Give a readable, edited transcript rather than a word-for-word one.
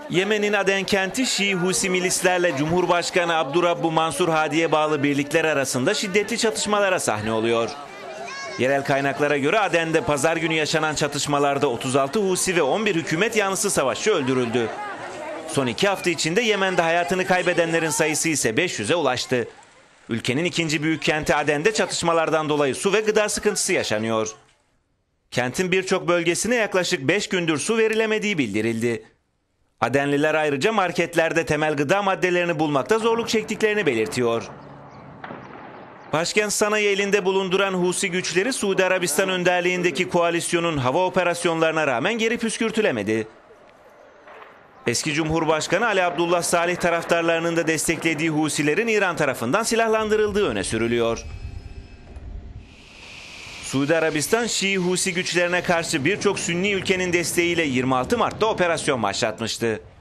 Yemen'in Aden kenti Şii Husi milislerle Cumhurbaşkanı Abdurrabbu Mansur Hadi'ye bağlı birlikler arasında şiddetli çatışmalara sahne oluyor. Yerel kaynaklara göre Aden'de pazar günü yaşanan çatışmalarda 36 Husi ve 11 hükümet yanlısı savaşçı öldürüldü. Son 2 hafta içinde Yemen'de hayatını kaybedenlerin sayısı ise 500'e ulaştı. Ülkenin ikinci büyük kenti Aden'de çatışmalardan dolayı su ve gıda sıkıntısı yaşanıyor. Kentin birçok bölgesine yaklaşık 5 gündür su verilemediği bildirildi. Adenliler ayrıca marketlerde temel gıda maddelerini bulmakta zorluk çektiklerini belirtiyor. Başkent Sana'yı elinde bulunduran Husi güçleri Suudi Arabistan önderliğindeki koalisyonun hava operasyonlarına rağmen geri püskürtülemedi. Eski Cumhurbaşkanı Ali Abdullah Salih taraftarlarının da desteklediği Husilerin İran tarafından silahlandırıldığı öne sürülüyor. Suudi Arabistan, Şii Husi güçlerine karşı birçok Sünni ülkenin desteğiyle 26 Mart'ta operasyon başlatmıştı.